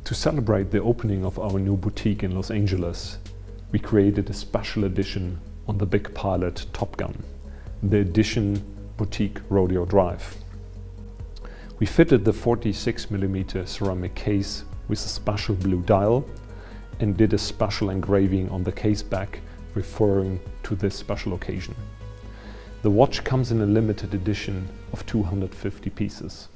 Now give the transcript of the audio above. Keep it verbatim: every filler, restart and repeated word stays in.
To celebrate the opening of our new boutique in Los Angeles, we created a special edition on the big pilot Top Gun, the Edition Boutique Rodeo Drive. We fitted the forty-six millimeter ceramic case with a special blue dial and did a special engraving on the case back referring to this special occasion. The watch comes in a limited edition of two hundred fifty pieces.